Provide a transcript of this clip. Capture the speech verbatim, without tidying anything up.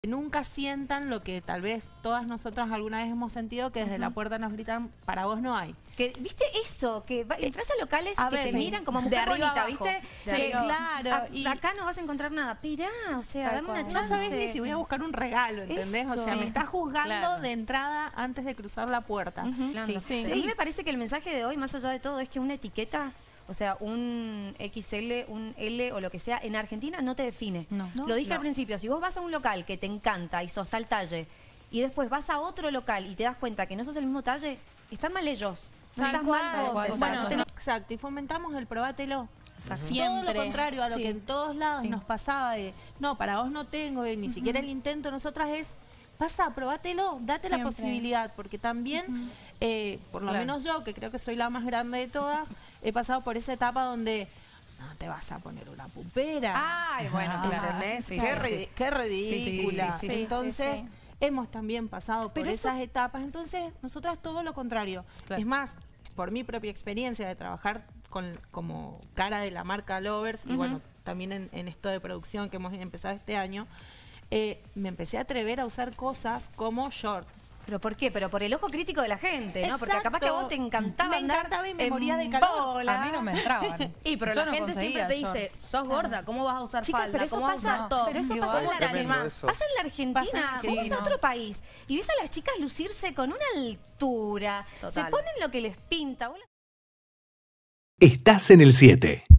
nunca sientan lo que tal vez todas nosotras alguna vez hemos sentido, que desde uh-huh. la puerta nos gritan, para vos no hay. Que, ¿viste eso? Que va, entras a locales a que ver, te sí. miran como mujer bonita, ¿viste? Sí, sí, claro. A, y acá no vas a encontrar nada. Pirá, o sea, dame una chance. No sabés ni si voy a buscar un regalo, ¿entendés? Eso. O sea, sí. me estás juzgando claro. de entrada antes de cruzar la puerta. Uh-huh. sí, sí. Sí. A mí me parece que el mensaje de hoy, más allá de todo, es que una etiqueta... O sea, un equis ele, un ele o lo que sea, en Argentina no te define. No, no, lo dije no. al principio, si vos vas a un local que te encanta y sos tal talle, y después vas a otro local y te das cuenta que no sos el mismo talle, están mal ellos. No estás mal vos. Bueno, no. Exacto, y fomentamos el probátelo. Exacto. Todo lo contrario a lo sí. que en todos lados sí. nos pasaba de, no, para vos no tengo, ni uh-huh. siquiera el intento, nosotras es... Pasa, probátelo, date Siempre. la posibilidad, porque también, uh-huh. eh, por lo claro. menos yo, que creo que soy la más grande de todas, he pasado por esa etapa donde no te vas a poner una pupera. Ay, bueno, ¿entendés? Sí, qué, sí. qué ridícula. Sí, sí, sí, entonces, sí, sí. hemos también pasado por Pero esas eso... etapas. Entonces, nosotras todo lo contrario. Claro. Es más, por mi propia experiencia de trabajar con, como cara de la marca Lovers, uh-huh. y bueno, también en, en esto de producción que hemos empezado este año, Eh, me empecé a atrever a usar cosas como short. ¿Pero por qué? Pero por el ojo crítico de la gente, ¿no? Exacto. Porque capaz que a vos te encantaba Me encantaba y me moría de calor. Bola. A mí no me entraban. Y pero yo la no gente siempre te yo. dice, sos gorda, ¿cómo vas a usar Chicas, falda? Pero eso ¿Cómo pasa, vas a usar top? pero eso Digo, pasa, en la, eso. pasa en la Argentina. Pasa, vos sí, vas a no. otro país y ves a las chicas lucirse con una altura. Total. Se ponen lo que les pinta. Estás en el siete.